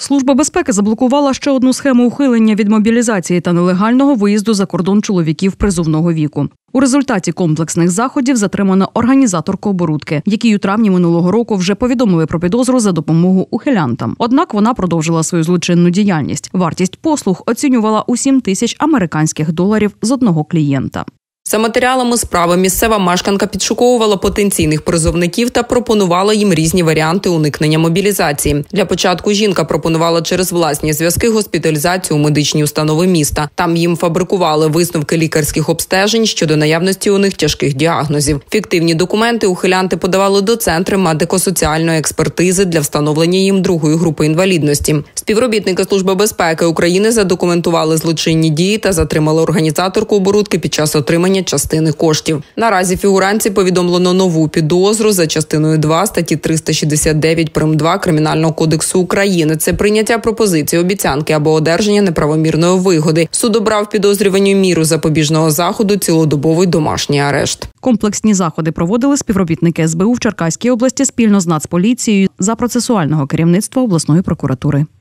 Служба безпеки заблокувала ще одну схему ухилення від мобілізації та нелегального виїзду за кордон чоловіків призовного віку. У результаті комплексних заходів затримано організаторку оборудки, якій у травні минулого року вже повідомили про підозру за допомогу ухилянтам. Однак вона продовжила свою злочинну діяльність. Вартість послуг оцінювала у 7 тисяч американських доларів з одного клієнта. За матеріалами справи місцева мешканка підшуковувала потенційних призовників та пропонувала їм різні варіанти уникнення мобілізації. Для початку жінка пропонувала через власні зв'язки госпіталізацію у медичні установи міста. Там їм фабрикували висновки лікарських обстежень щодо наявності у них тяжких діагнозів. Фіктивні документи ухилянти подавали до центру медико-соціальної експертизи для встановлення їм другої групи інвалідності. Співробітники Служби безпеки України задокументували злочинні дії та затримали організаторку оборудки під час отримання частини коштів. Наразі фігурантці повідомлено нову підозру за частиною 2 статті 369 прим. 2 Кримінального кодексу України. Це прийняття пропозиції, обіцянки або одержання неправомірної вигоди. Суд обрав підозрюваній міру запобіжного заходу цілодобовий домашній арешт. Комплексні заходи проводили співробітники СБУ в Черкаській області спільно з Нацполіцією за процесуального керівництва обласної прокуратури.